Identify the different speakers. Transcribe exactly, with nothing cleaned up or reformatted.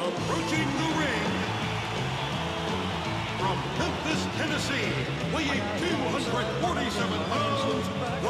Speaker 1: Approaching the ring, from Memphis, Tennessee, weighing two hundred forty-seven pounds,